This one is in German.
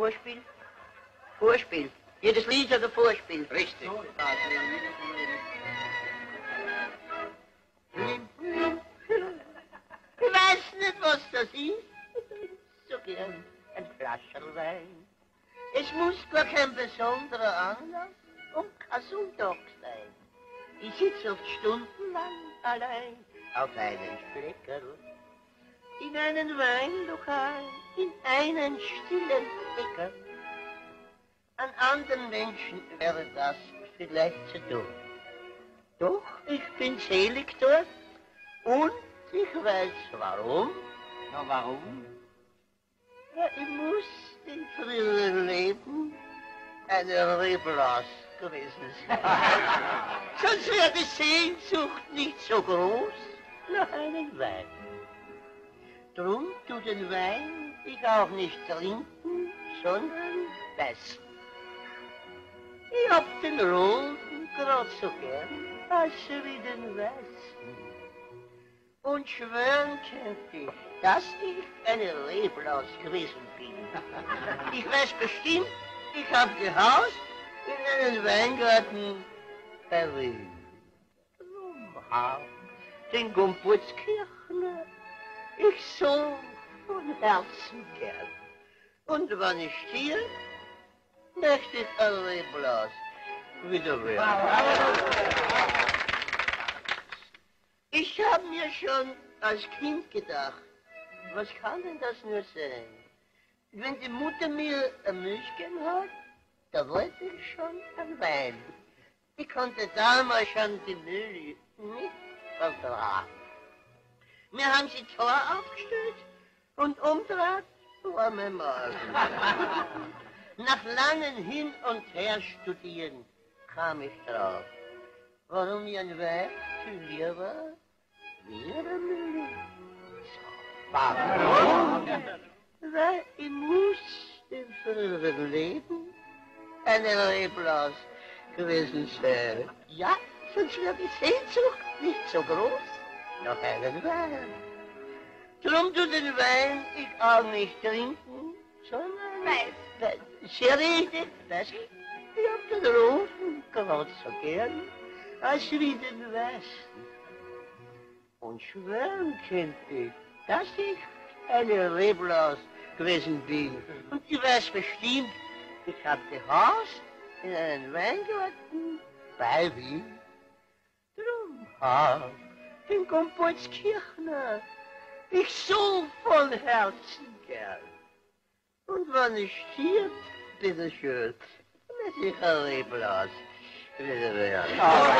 Vorspiel? Vorspiel. Jedes Lied hat ein Vorspiel. Richtig. Ich weiß nicht, was das ist. So gern ein Flascherl Wein. Es muss gar kein besonderer Anlass und kein Sonntag sein. Ich sitze oft stundenlang allein auf einem Fleckerl. In einem Weinlokal, in einem stillen Eckerl. An anderen Menschen wäre das vielleicht zu dumm. Doch ich bin selig dort und ich weiß warum. Na, warum? Ja, ich muss in früheren Leben eine Reblaus gewesen sein. Sonst wäre die Sehnsucht nicht so groß nach einem Wein. Drum tu den Wein ich auch nicht trinken, sondern weissn. Ich hab den roten grad so gern, als wie den weißen. Und schwören könnte ich, dass ich eine Reblaus gewesen bin. Ich weiß bestimmt, ich hab gehaust in einem Weingarten bei Wien. Drum hab den Geburtskirchner ich so von Herzen gern. Und wenn ich stirb, möchte ich ein Reblaus wieder werden. Ich hab mir schon als Kind gedacht, was kann denn das nur sein? Wenn die Mutter mir eine Milch gegeben hat, da wollte ich schon einen Wein. Ich konnte damals schon die Milch nicht vertragen. Wir haben sie Tor aufgestellt und umdreht war mein Magen. Nach langem Hin und Her studieren kam ich drauf, warum ich ein Weib viel lieber wie eine Milch. So, warum? Weil ich muss im früheren Leben eine Reblaus gewesen sein. Ja, sonst wäre die Sehnsucht nicht so groß nach einem Wein. Drum tu den Wein ich auch nicht trinken, sondern Weissn. Sehr richtig, weißt du? Ich hab den roten grad so gern, als wie den weißen. Und schwören könnte ich, dass ich eine Reblaus gewesen bin. Und ich weiß bestimmt, ich hab gehaust in einem Weingarten bei Wien. Drum hab den Geburtskirchner ich so von Herzen gern. Und wenn ich stirb, bitteschön, möchte ich ein Reblaus wieder werden.